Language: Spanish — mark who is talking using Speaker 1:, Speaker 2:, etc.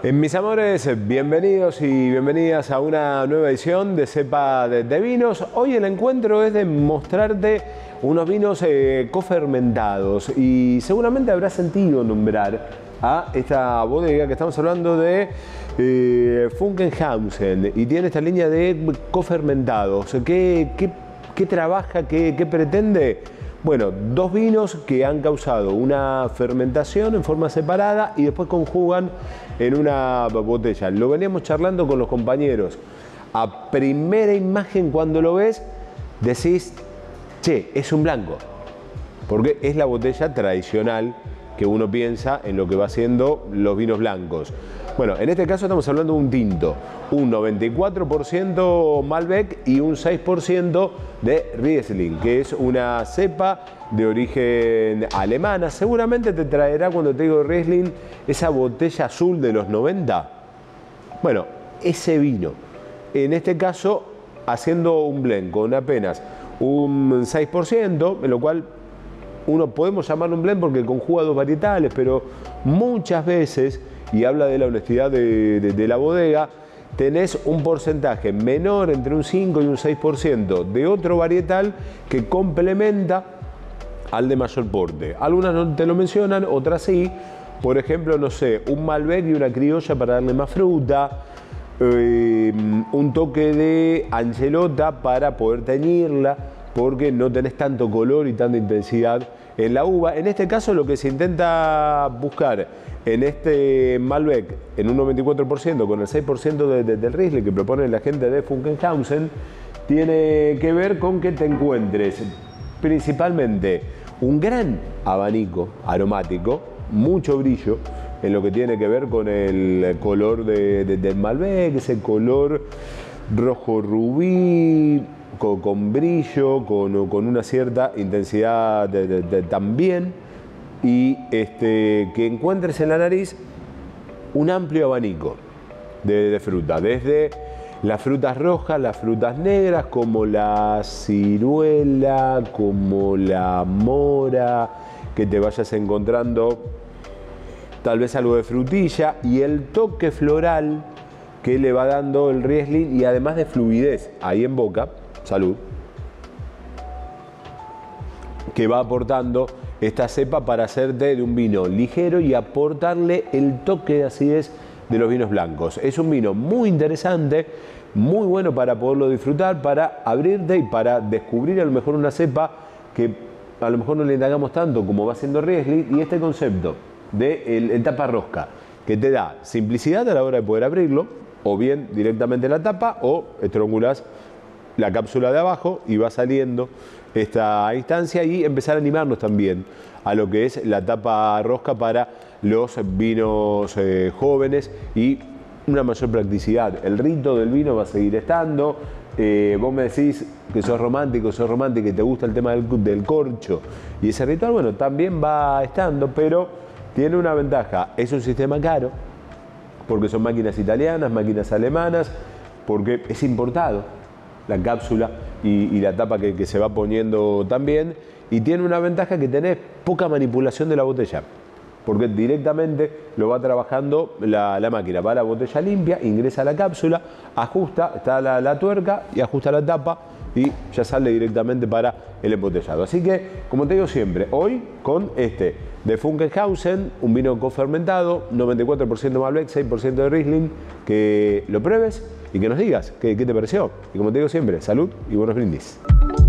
Speaker 1: Mis amores, bienvenidos y bienvenidas a una nueva edición de Cepa de Vinos. Hoy el encuentro es de mostrarte unos vinos cofermentados y seguramente habrás sentido nombrar a esta bodega que estamos hablando de Funkenhausen y tiene esta línea de cofermentados. ¿Qué trabaja? ¿Qué pretende? Bueno, dos vinos que han causado una fermentación en forma separada y después conjugan en una botella. Lo veníamos charlando con los compañeros. A primera imagen, cuando lo ves, decís, che, es un blanco. Porque es la botella tradicional que uno piensa en lo que va haciendo los vinos blancos. Bueno, en este caso estamos hablando de un tinto, un 94% Malbec y un 6% de Riesling, que es una cepa de origen alemana. Seguramente te traerá, cuando te digo Riesling, esa botella azul de los 90. Bueno, ese vino, en este caso haciendo un blend con apenas un 6%, en lo cual uno podemos llamarlo un blend porque conjuga dos varietales, pero muchas veces, y habla de la honestidad de la bodega, tenés un porcentaje menor entre un 5 y un 6% de otro varietal que complementa al de mayor porte. Algunas no te lo mencionan, otras sí. Por ejemplo, no sé, un Malbec y una criolla para darle más fruta, un toque de anchelota para poder teñirla, porque no tenés tanto color y tanta intensidad en la uva. En este caso lo que se intenta buscar en este Malbec, en un 94% con el 6% del Riesling que propone la gente de Funkenhausen, tiene que ver con que te encuentres principalmente un gran abanico aromático, mucho brillo en lo que tiene que ver con el color del Malbec, ese color rojo rubí, con brillo, con una cierta intensidad también, y que encuentres en la nariz un amplio abanico de fruta, desde las frutas rojas, las frutas negras, como la ciruela, como la mora, que te vayas encontrando tal vez algo de frutilla y el toque floral que le va dando el Riesling, y además de fluidez ahí en boca, salud, que va aportando esta cepa para hacerte de un vino ligero y aportarle el toque de acidez de los vinos blancos. Es un vino muy interesante, muy bueno para poderlo disfrutar, para abrirte y para descubrir a lo mejor una cepa que a lo mejor no le indagamos tanto como va haciendo Riesling, y este concepto de el tapa rosca, que te da simplicidad a la hora de poder abrirlo, o bien directamente la tapa, o estrangulas la cápsula de abajo y va saliendo esta instancia, y empezar a animarnos también a lo que es la tapa rosca para los vinos jóvenes y una mayor practicidad. El rito del vino va a seguir estando. Vos me decís que sos romántico y te gusta el tema del corcho, y ese ritual, bueno, también va estando, pero tiene una ventaja: es un sistema caro, porque son máquinas italianas, máquinas alemanas, porque es importado la cápsula y la tapa que se va poniendo también, y tiene una ventaja que tenés poca manipulación de la botella, porque directamente lo va trabajando la máquina. Va a la botella limpia, ingresa la cápsula, ajusta, está la tuerca y ajusta la tapa y ya sale directamente para el embotellado. Así que, como te digo siempre, hoy con este de Funkenhausen, un vino cofermentado, 94% Malbec, 6% de Riesling, que lo pruebes y que nos digas qué te pareció. Y como te digo siempre, salud y buenos brindis.